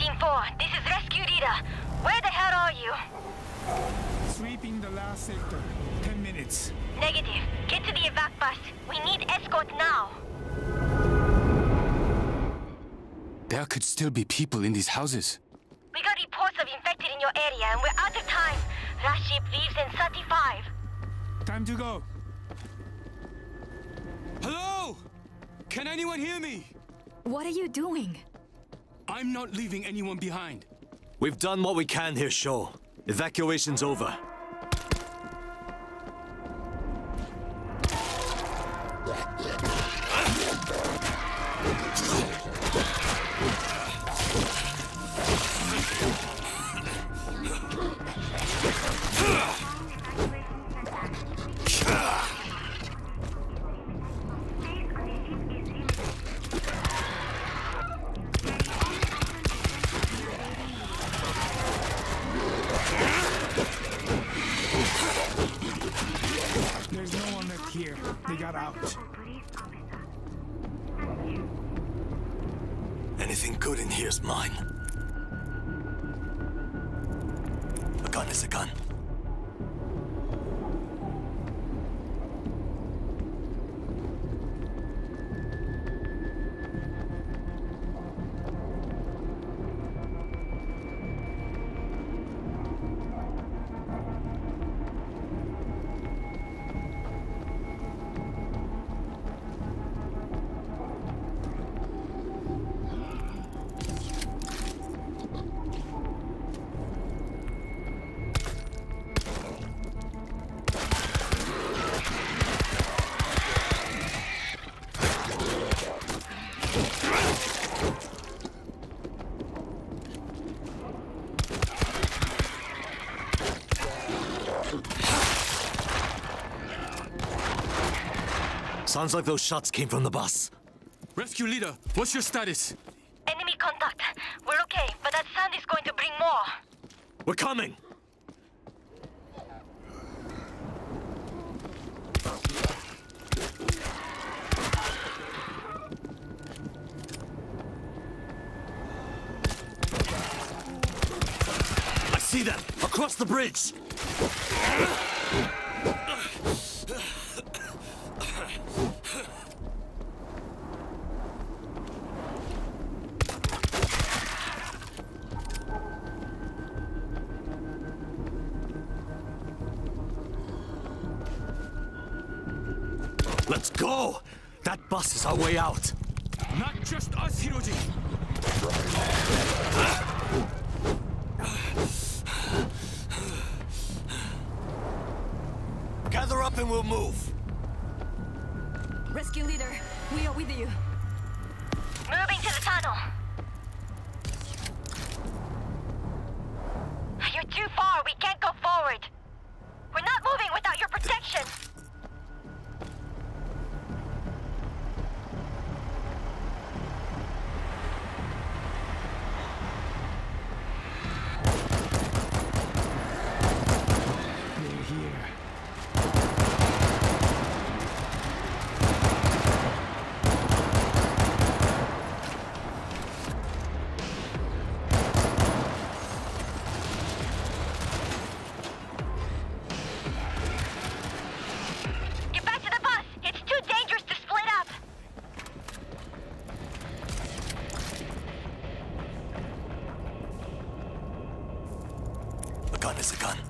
Team 4, this is Rescue Leader. Where the hell are you? Sweeping the last sector. 10 minutes. Negative. Get to the evac bus. We need escort now. There could still be people in these houses. We got reports of infected in your area and we're out of time. Last ship leaves in 35. Time to go. Hello? Can anyone hear me? What are you doing? I'm not leaving anyone behind. We've done what we can here, Shaw. Evacuation's over. There's no one left here. They got out. Anything good in here's mine. A gun is a gun. Sounds like those shots came from the bus. Rescue Leader, what's your status? Enemy contact. We're okay, but that sound is going to bring more. We're coming! I see them! Across the bridge! Let's go! That bus is our way out. Not just us, Hiroji. Gather up and we'll move. Rescue Leader, we are with you. Moving to the tunnel. You're too far. We can't go forward. We're not moving without your protection. A gun is a gun.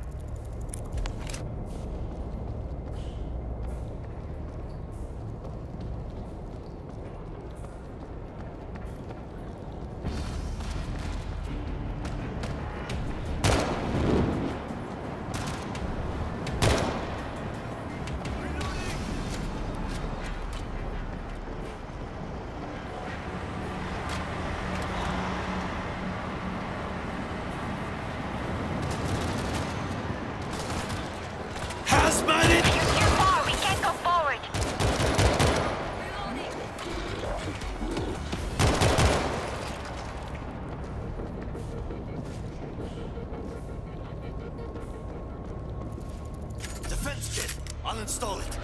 Defense kit. I'll install it.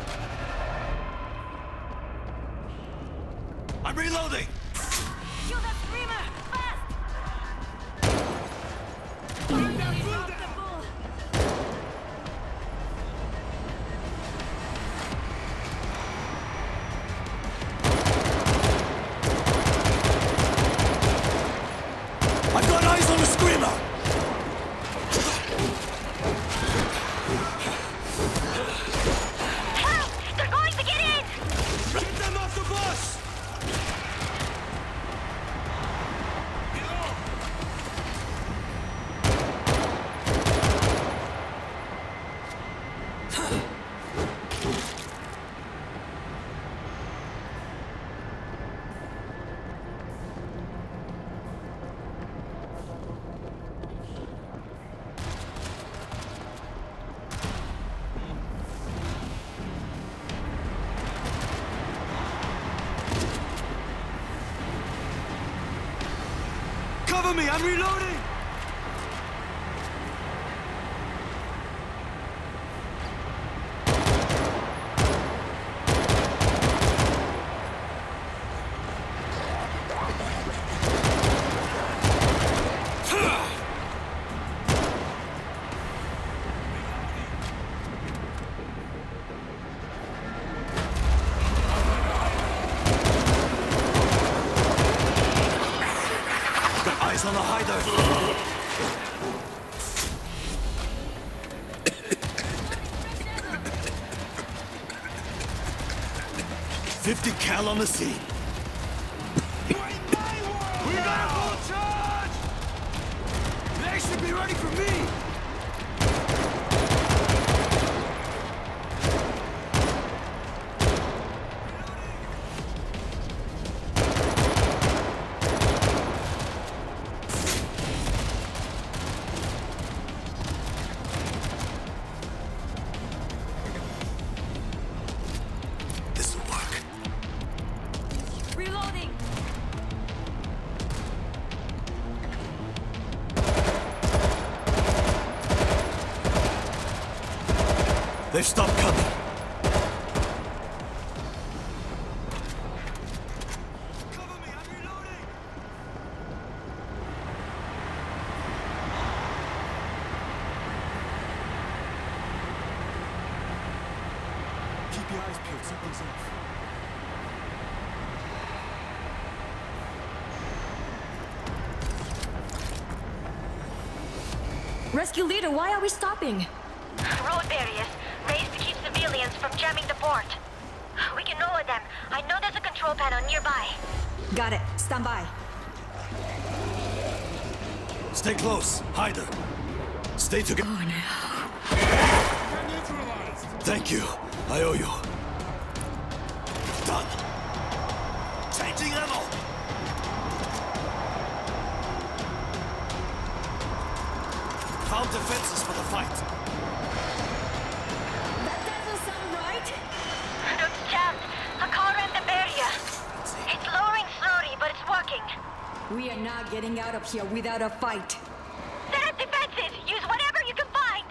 I'm reloading! Kill that screamer! Fast! I've got eyes on the screamer! Help! They're going to get in! Get them off the bus! Cover me, I'm reloading! Eyes on the hider! 50 cal on the scene. We got a full charge! They should be ready for me! This'll work. Reloading! They've stopped coming. Cover me, I'm reloading! Keep your eyes peeled. Something's off. Rescue leader, why are we stopping? Road barriers, raised to keep civilians from jamming the port. We can lower them. I know there's a control panel nearby. Got it. Stand by. Stay close, hider. Stay together. Oh no. They're neutralized. Thank you. I owe you. Done. Changing ammo. Found defenses for the fight. That doesn't sound right. It's jammed. A car ran the barrier. It's lowering slowly, but it's working. We are not getting out of here without a fight. Set up defenses. Use whatever you can find.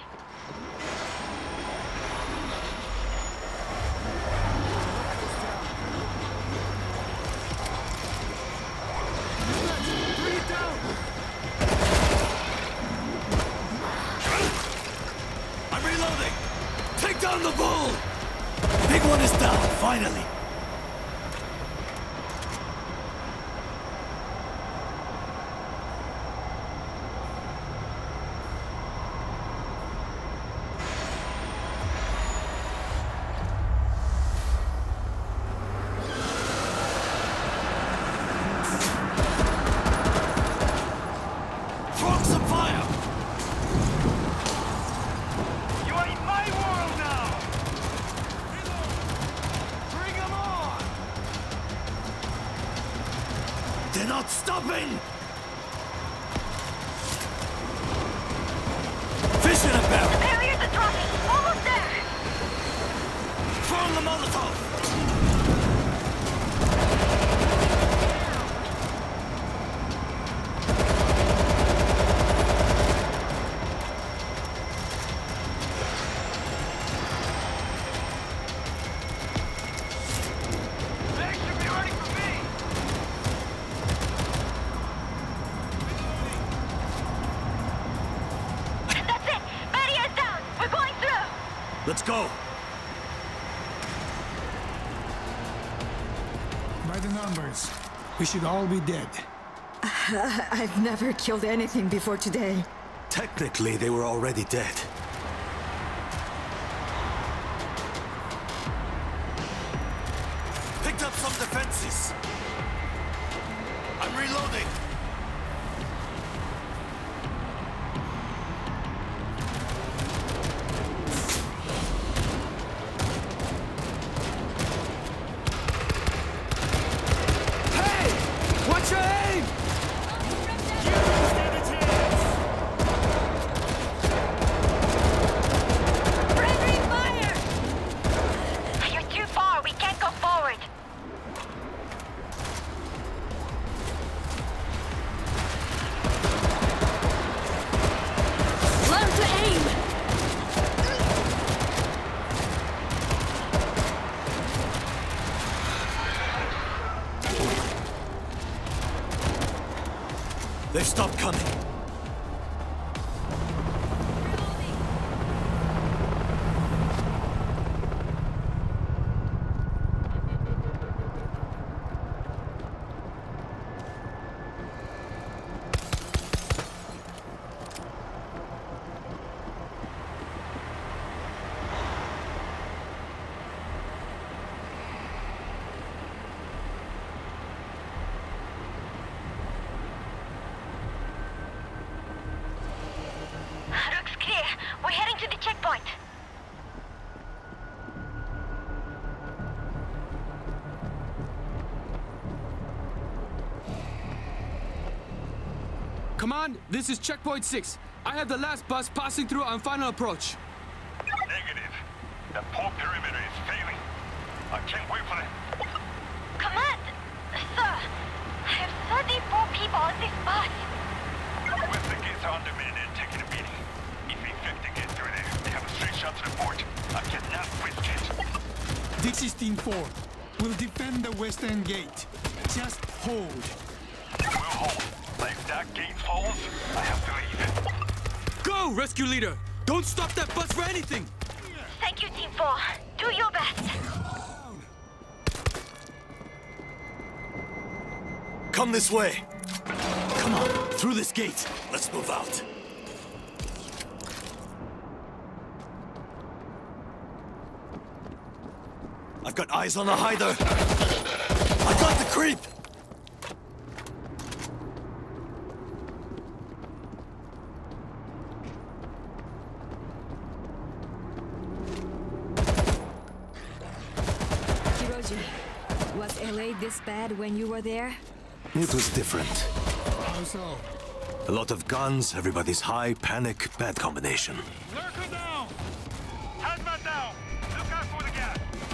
Breathe down. I'm reloading. Take down the bull. Big one is down, finally. Throwing some fire. You are in my world now. Bring them on. They're not stopping. Fish in a barrel. Barriers are dropping. Almost there. Throwing the Molotov. They should be ready for me. Let's go! By the numbers, we should all be dead. I've never killed anything before today. Technically, they were already dead. Picked up some defenses. I'm reloading. Hey! Watch your aim! Friendly fire! You're too far. We can't go forward. Learn to aim! They've stopped coming. Looks clear. We're heading to the checkpoint. Command, this is checkpoint 6. I have the last bus passing through on final approach. Negative. The port perimeter is failing. I can't wait for them. Command! Sir, I have 34 people on this bus. With the gates are undermanned and taking a beating. If infected get through there, they have a straight shot to the port. I cannot risk it. This is Team 4. We'll defend the west end gate. Just hold. We'll hold. But if that gate falls, I have to leave. Go, rescue leader! Don't stop that bus for anything! Thank you, Team 4. Do your best. Come this way. Come on, through this gate. Let's move out. I've got eyes on the hider. I got the creep. Hiroji, was LA this bad when you were there? It was different. How so? A lot of guns, everybody's high, panic, bad combination. Lurker down! Hazmat down! Look out for the gas!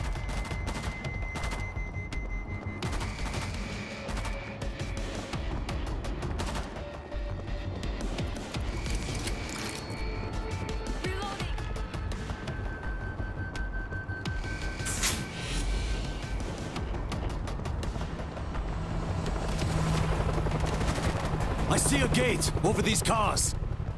I see a gate over these cars.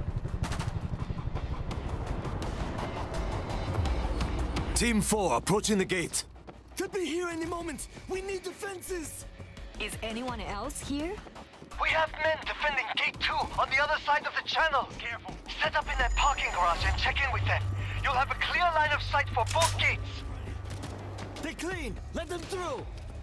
Team 4 approaching the gate. Could be here any moment. We need defenses. Is anyone else here? We have men defending Gate 2 on the other side of the channel. Careful. Set up in that parking garage and check in with them. You'll have a clear line of sight for both gates. They're clean. Let them through.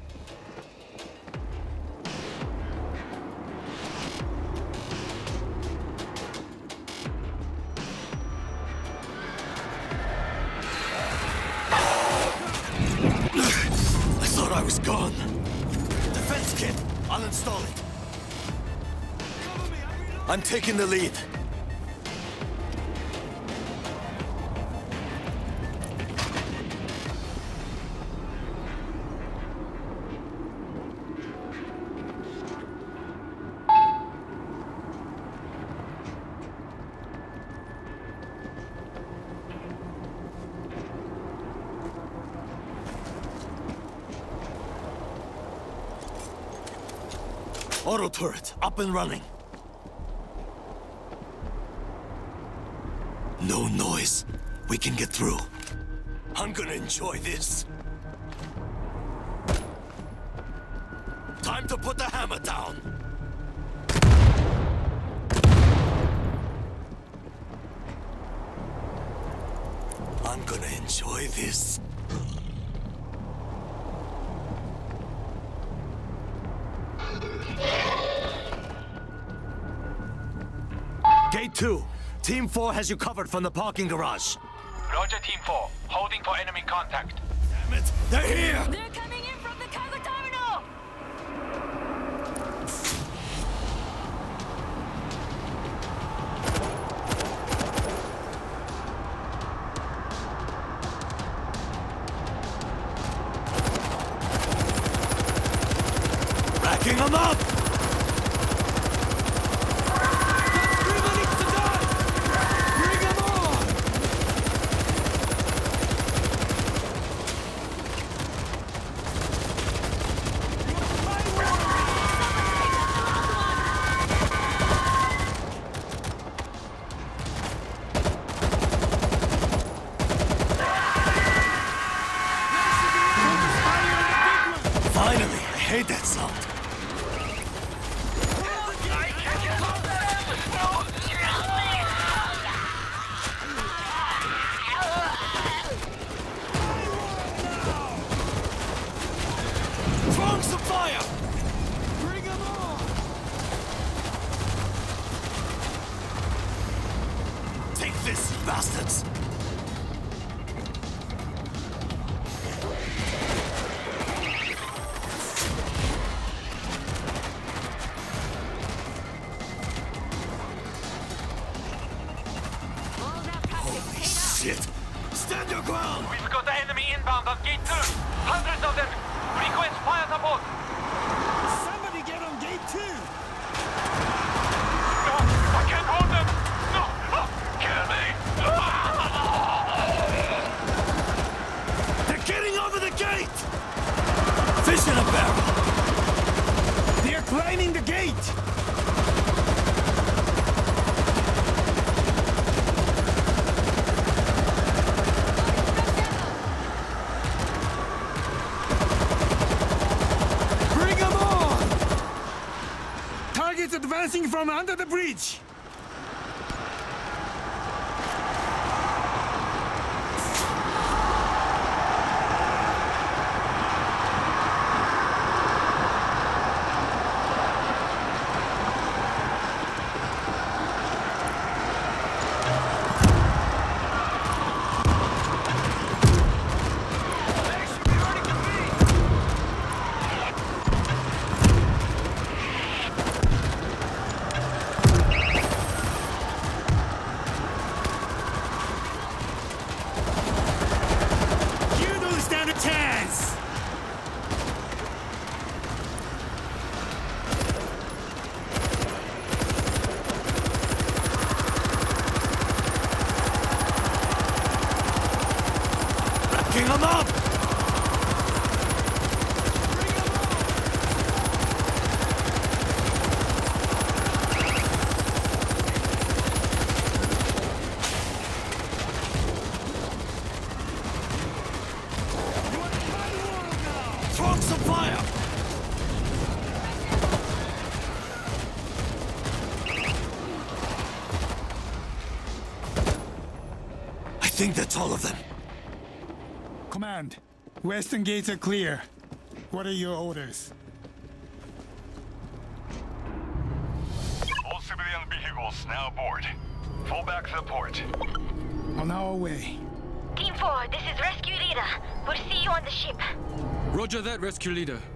I thought I was gone. Defense kit. I'll install it. I'm taking the lead. Auto turret, up and running. No noise. We can get through. I'm gonna enjoy this. Time to put the hammer down. I'm gonna enjoy this. Gate 2. Team 4 has you covered from the parking garage. Roger, Team 4. Holding for enemy contact. Damn it! They're here! They're coming in from the cargo terminal! Racking them up! Finally, I hate that sound. Throwing some fire! Bring them on! Take this, you bastards! Holy shit! Stand your ground! We've got the enemy inbound on Gate 2. Hundreds of them. Request fire support. Somebody get on gate 2! No, I can't hold them. No, kill me. They're getting over the gate! Fish in a barrel! They're climbing the gate! Bring them on! Targets advancing from under the bridge! You don't stand a chance! Racking them up! Throwing some fire! I think that's all of them. Command, western gates are clear. What are your orders? All civilian vehicles now aboard. Fall back to the port. On our way. Team 4, this is Rescue Leader. We'll see you on the ship. Roger that, rescue leader.